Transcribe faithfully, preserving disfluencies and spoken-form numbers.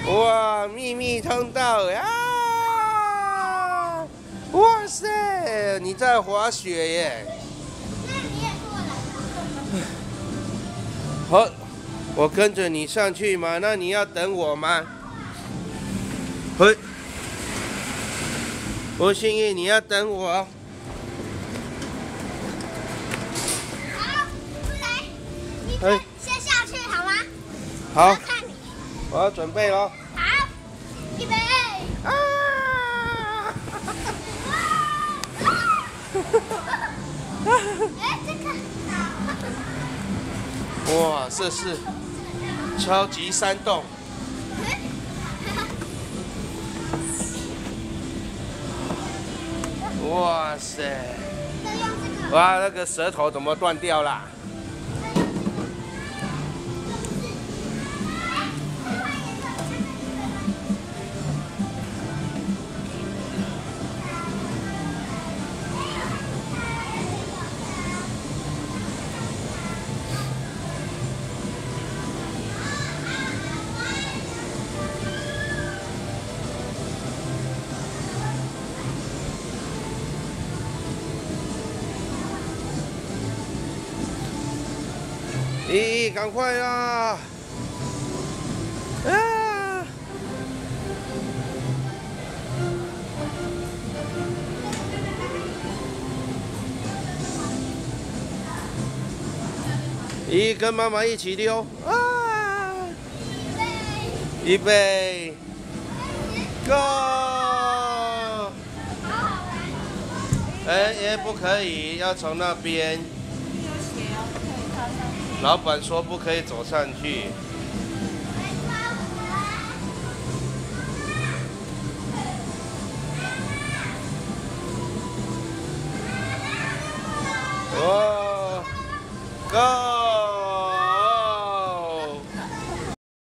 哇，秘密通道呀！哇塞，你在滑雪耶！ 那你也过来。 好，我跟着你上去嘛，那你要等我吗？嘿，吴幸运，你要等我。 好，不来，你嘿先下去好吗？ 好我，看你。 我要准备咯。 好，预备。 啊！ 哎，这个。 哇，这是超级山洞。哇塞！ 再用这个。 哇，那个舌头怎么断掉啦？咦，赶快啦！啊！咦，跟妈妈一起溜啊！预备，Go！哎也不可以，要从那边。老板说不可以走上去。哦，Go！